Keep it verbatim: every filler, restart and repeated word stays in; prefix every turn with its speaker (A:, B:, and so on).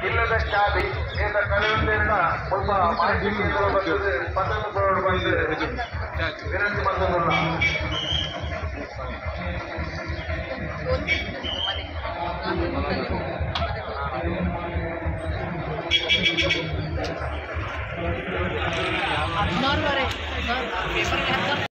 A: ಇಲ್ಲದ ಚಾಬಿ ಇಂದ ಕಳೆಯುವುದರಿಂದ ಸ್ವಲ್ಪ ಮಾಹಿತಿ ಕೇಂದ್ರ ಬರ್ತದೆ ಪತ್ರಗಳು ಬಂದು ವಿನಂತಿ ಬಂದಲ್ಲ
B: ಹದಿನಾರು ವರೆ